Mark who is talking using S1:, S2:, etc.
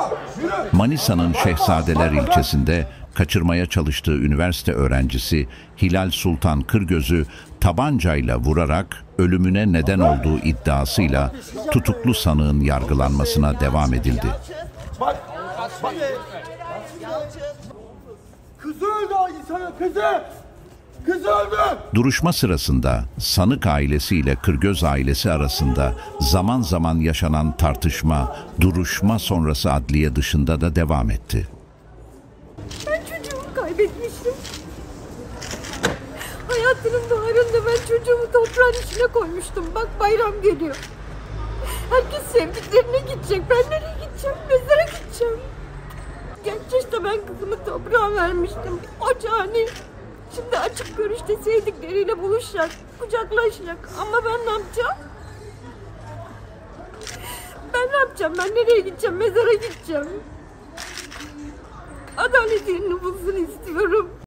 S1: Manisa'nın Şehzadeler ilçesinde kaçırmaya çalıştığı üniversite öğrencisi Hilal Sultan Kırgöz'ü tabancayla vurarak ölümüne neden olduğu iddiasıyla tutuklu sanığın yargılanmasına devam edildi.
S2: Kızı öldü sana, kızı! Kızı öldü!
S1: Duruşma sırasında sanık ailesiyle Kırgöz ailesi arasında zaman zaman yaşanan tartışma, duruşma sonrası adliye dışında da devam etti.
S3: Ben çocuğumu kaybetmiştim. Hayatının baharında ben çocuğumu toprağın içine koymuştum. Bak bayram geliyor. Herkes sevdiklerine gidecek. Ben nereye gideceğim? Mezara gideceğim. Genç yaşta ben kızımı toprağa vermiştim. O cani. Şimdi açık görüşte sevdikleriyle buluşacak, kucaklaşacak. Ama ben ne yapacağım? Ben ne yapacağım? Ben nereye gideceğim? Mezara gideceğim. Adalet yerini bulsun istiyorum.